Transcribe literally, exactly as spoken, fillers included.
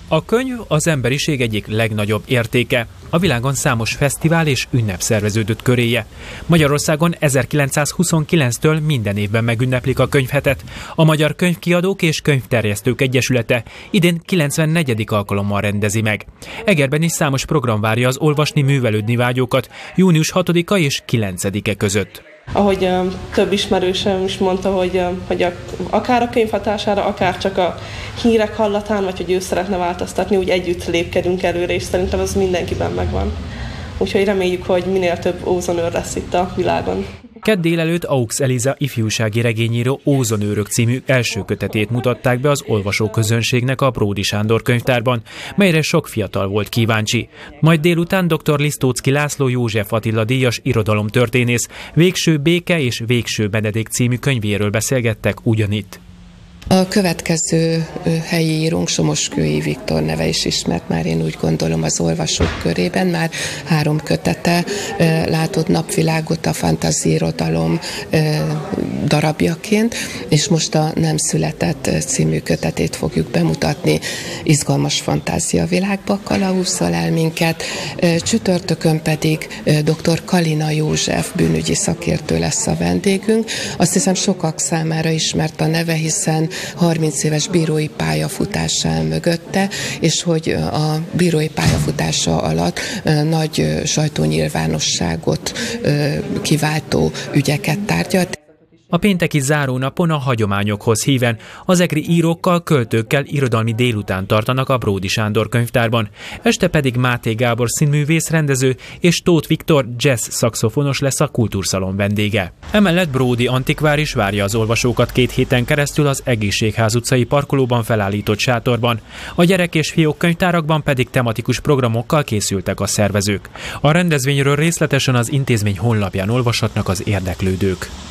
A könyv az emberiség egyik legnagyobb értéke. A világon számos fesztivál és ünnep szerveződött köréje. Magyarországon ezerkilencszázhuszonkilenctől minden évben megünneplik a könyvhetet. A Magyar Könyvkiadók és Könyvterjesztők Egyesülete idén kilencvennegyedik alkalommal rendezi meg. Egerben is számos program várja az olvasni, művelődni vágyókat június hatodika és kilencedike között. Ahogy uh, több ismerősöm is mondta, hogy, uh, hogy a, akár a könyv hatására, akár csak a hírek hallatán, vagy hogy ő szeretne változtatni, úgy együtt lépkedünk előre, és szerintem az mindenkiben megvan. Úgyhogy reméljük, hogy minél több ózonőr lesz itt a világon. Kedd délelőtt Aux Eliza ifjúsági regényíró Ózonőrök című első kötetét mutatták be az olvasóközönségnek a Bródy Sándor könyvtárban, melyre sok fiatal volt kíváncsi. Majd délután dr. Lisztóczky László József Attila díjas irodalomtörténész Végső béke és Végső Benedek című könyvéről beszélgettek ugyanitt. A következő helyi írónk Somoskői Viktor neve is ismert már, én úgy gondolom, az olvasók körében. Már három kötete látott napvilágot a fantaziirodalom darabjaként, és most a Nem született című kötetét fogjuk bemutatni. Izgalmas fantáziavilágba kalauzzal el minket. Csütörtökön pedig dr. Kalina József bűnügyi szakértő lesz a vendégünk. Azt hiszem, sokak számára ismert a neve, hiszen harminc éves bírói pályafutása áll mögötte, és hogy a bírói pályafutása alatt nagy sajtónyilvánosságot kiváltó ügyeket tárgyalt. A pénteki zárónapon a hagyományokhoz híven az egri írókkal, költőkkel irodalmi délután tartanak a Bródy Sándor könyvtárban. Este pedig Máté Gábor színművész rendező és Tóth Viktor jazz szaxofonos lesz a Kultúrszalon vendége. Emellett Bródy antikvár is várja az olvasókat két héten keresztül az Egészségház utcai parkolóban felállított sátorban. A gyerek és fiók könyvtárakban pedig tematikus programokkal készültek a szervezők. A rendezvényről részletesen az intézmény honlapján olvashatnak az érdeklődők.